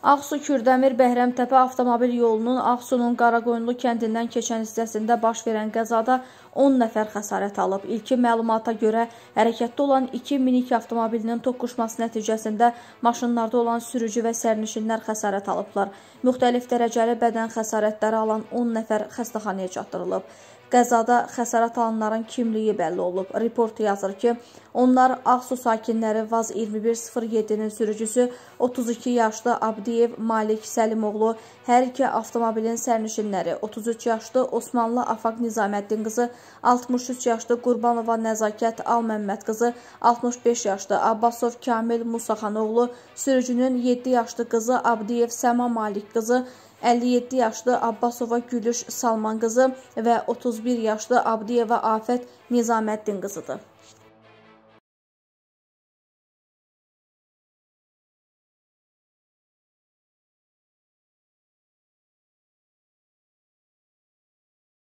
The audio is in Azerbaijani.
Ağsu-Kürdəmir Bəhrəmtəpə avtomobil yolunun Ağsunun Qaraqoyunlu kəndindən keçən hissəsində baş verən qəzada 10 nəfər xəsarət alıb. İlkin məlumata görə hərəkətdə olan 2 minik avtomobilinin toqquşması nəticəsində maşınlarda olan sürücü və sərnişinlər xəsarət alıblar. Müxtəlif dərəcəli bədən xəsarətləri alan 10 nəfər xəstəxanaya çatdırılıb. Qəzada xəsarət alanların kimliyi bəlli olub. Report yazır ki, onlar Ağsu sakinləri Vaz 2107-nin sürücüsü 32 yaşlı Abdiyev Malik Səlimoğlu, hər iki avtomobilin sərnişinləri 33 yaşlı Osmanlı Afaq Nizaməddin qızı, 63 yaşlı Qurbanova Nəzakət Alməmməd qızı, 65 yaşlı Abbasov Kamil Musaxanoğlu, sürücünün 7 yaşlı qızı Abdiyev Səma Malik qızı, 57 yaşlı Abbasova Gülüş Salman qızı və 31 yaşlı Abdiyeva Afət Nizaməddin qızıdır.